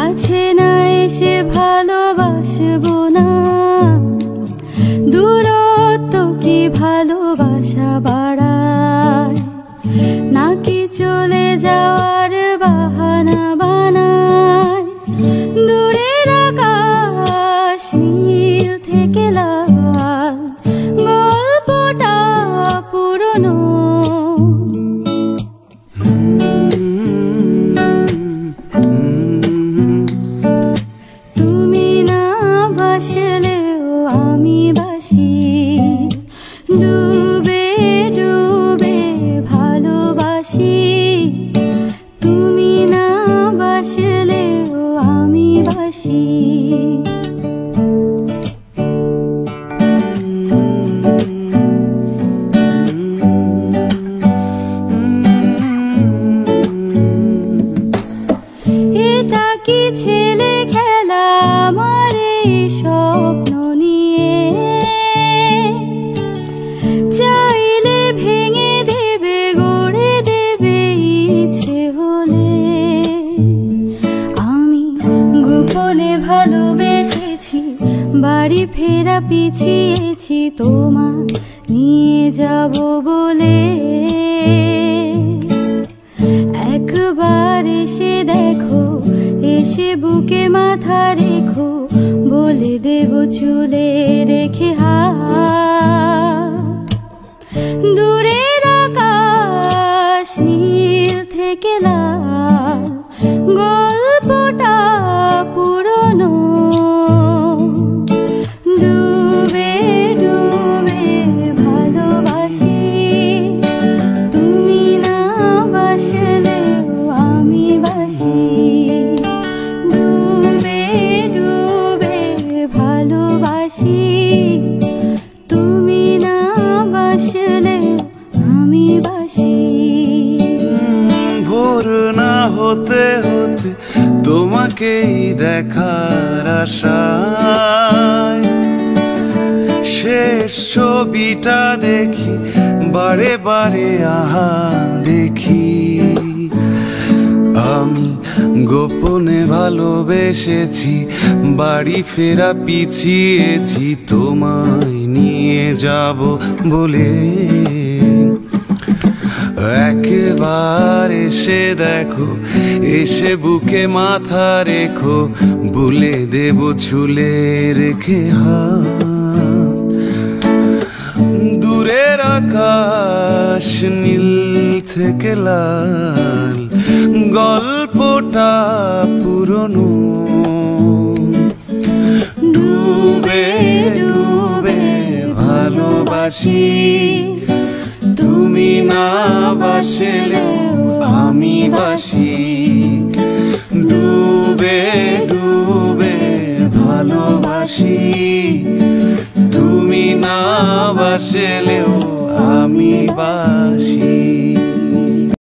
কাছে না এসে ভালোবাসবো না, দূরত্ব কি ভালোবাসা বাড়ায়, নাকি চলে যাওয়ার বাহানা বানায়। দূরের আকাশ নীল থেকে লাল, গল্পটা পুরনো। তুমি না বাসলেও আমি বাসি, ডুবে ডুবে ভালোবাসি। তুমি না বাসলেও আমি বাসি। এটা কি ছেলে খেলা আমার এই স্বপ্ন নিয়ে, চাইলে ভেঙে দেবে গড়ে দেবে ইচ্ছে হলে। আমি গোপনে ভালোবেসেছি, বাড়ি ফেরা পিছিয়েছি তোমার নিয়ে যাব বলে। একবার এসে দেখো, এসে বুকে মাথা রেখো, বলে দেব চুলে রেখে হাত। দূরের আকাশ নীল থেকে লাল, গল্পটা পুরনো। ডুবে ডুবে ভালোবাসি, তুমি না বাসলেও আমি বাসি। ডুবে ডুবে ভালোবাসি, তুমি না বাসলেও আমি বাসি। ভোর না হতে হতে তোমাকেই দেখার আশায়, শেষ ছবিটা দেখি বারে বারে আহা দেখি। আমি গোপনে ভালোবেসেছি, বাড়ি ফেরা পিছিয়েছি তোমায় নিয়ে যাব বলে। একবার এসে দেখো, এসে বুকে মাথা রেখো, বলে দেব চুলে রেখে হাত। দূরের আকাশ নীল থেকে লাল, গল্পটা পুরনো। ডুবে ডুবে ভালোবাসি, তুমি না বাসলেও আমি বাসি। ডুবে ডুবে ভালোবাসি, তুমি না বাসলেও আমি বাসি।